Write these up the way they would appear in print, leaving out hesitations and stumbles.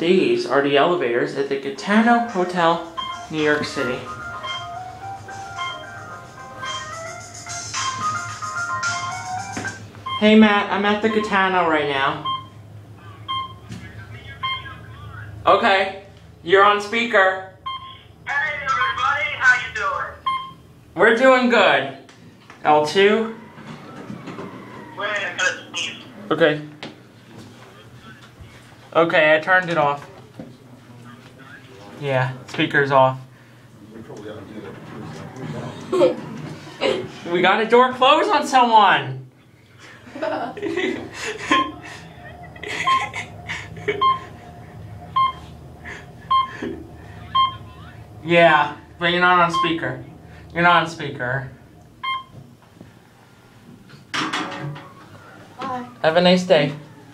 These are the elevators at the Kitano Hotel, New York City. Hey Matt, I'm at the Kitano right now. Okay, you're on speaker. Hey everybody, how you doing? We're doing good. L2? Wait, I gotta sneeze. Okay. Okay, I turned it off. Yeah, speaker's off. We got a door closed on someone! Yeah, but you're not on speaker. You're not on speaker. Bye. Have a nice day.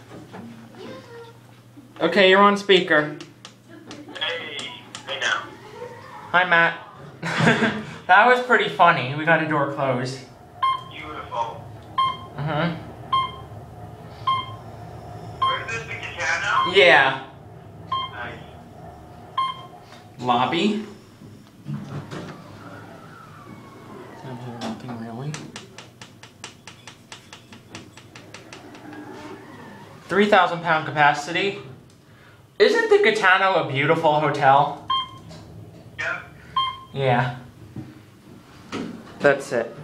Okay, you're on speaker. Hey now. Hi, Matt. That was pretty funny. We got a door closed. Beautiful. Uh-huh. Where is this, the Kitano? Yeah. Nice. Lobby. Nothing really. 3,000-pound capacity. Isn't the Kitano a beautiful hotel? Yep. Yeah. That's it.